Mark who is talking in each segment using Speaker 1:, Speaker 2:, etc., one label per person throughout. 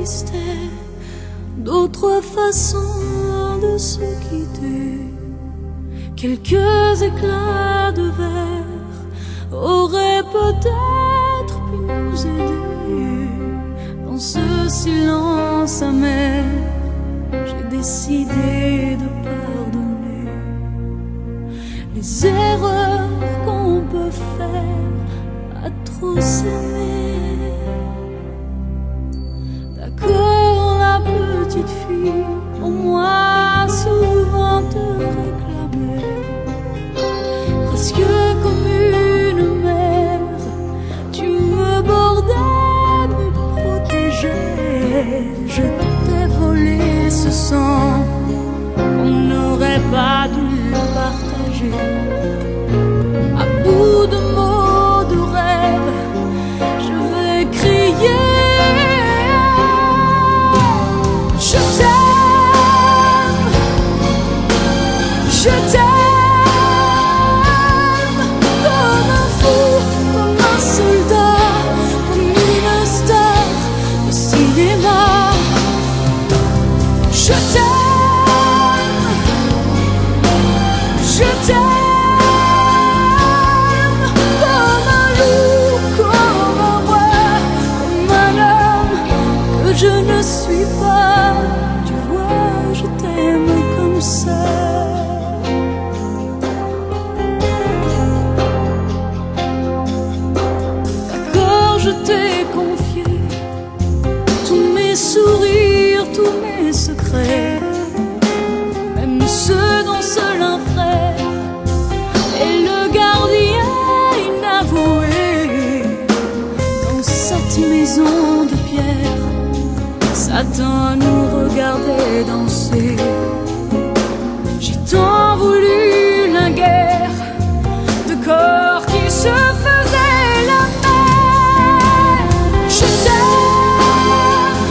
Speaker 1: existait d'autres façons de se quitter. Quelques éclats de verre auraient peut-être pu nous aider. Dans ce silence amer, j'ai décidé de pardonner les erreurs qu'on peut faire à trop s'aimer. D'accord, la petite fille, au moins souvent te réclamait, presque comme une mère. Tu me bordais, me protégeais. Je t'ai volé ce sang qu'on n'aurait pas dû partager. À bout de mots, de rêves, je vais crier. Je t'aime, je t'aime, comme un fou, comme un soldat, comme une star de cinéma. Je t'aime, je t'aime, comme un loup, comme un roi, comme un homme que je ne suis pas. Tu vois, je t'aime comme ça. D'accord, je t'ai confié tous mes sourires, tous mes secrets, même ceux dont seul un frère est le gardien inavoué. Dans cette maison de pierre, Satan nous regardait danser. J'ai tant voulu la guerre de corps qui se faisaient la paix. Je t'aime,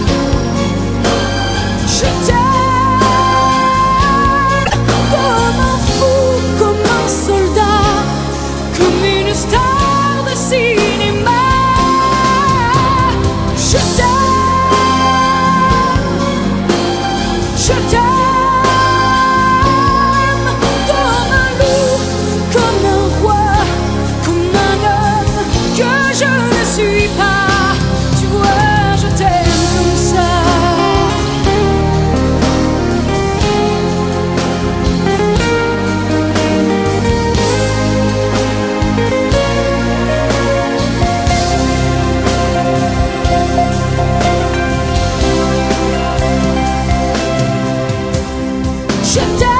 Speaker 1: je t'aime, comme un fou, comme un soldat, comme une star de cinéma. Je t'aime, je t'aime, comme un loup, comme un roi, comme un homme que je ne suis pas. Tu vois, je t'aime comme ça. Je t'aime.